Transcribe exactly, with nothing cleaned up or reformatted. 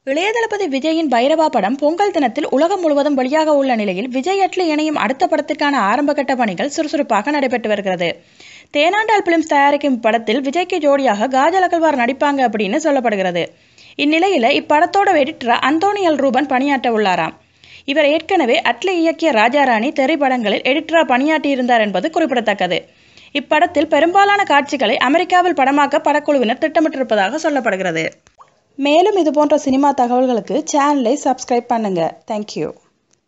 இளையதளபதி விஜயின் பைரவா படம் பொங்கல் தினத்தில் உலகம் முழுவதும் வெளியாக உள்ள நிலையில் விஜய் அட்லி இணையும் அடுத்த படத்திற்கான ஆரம்பகட்ட பணிகள் சுறுசுறுப்பாக நடைபெற்று வருகிறது. தேனாண்டாள் பிலிம்ஸ் தயாரிக்கும் இப்படத்தில் விஜய்க்கு ஜோடியாக காஜல் அகர்வால் நடிப்பாங்க அப்படின்னு சொல்லப்படுகிறது. இந்நிலையில இப்படத்தோட எடிட்டரா அந்தோனி எல் ரூபன் பணியாற்ற உள்ளாராம். இவர் ஏற்கனவே அட்லி இயக்கிய ராஜாராணி திரைப்படங்களில் எடிட்டரா பணியாற்றியிருந்தார் என்பது குறிப்பிடத்தக்கது. இப்படத்தில் பெரும்பாலான காட்சிகளை அமெரிக்காவில் படமாக்க படக்குழுவினர் திட்டமிட்டிருப்பதாக சொல்லப்படுகிறது. மேலும் இதுபோன்ற சினிமா தகவல்களுக்கு சேனலை சப்ஸ்கிரைப் பண்ணுங்க. தேங்க்யூ.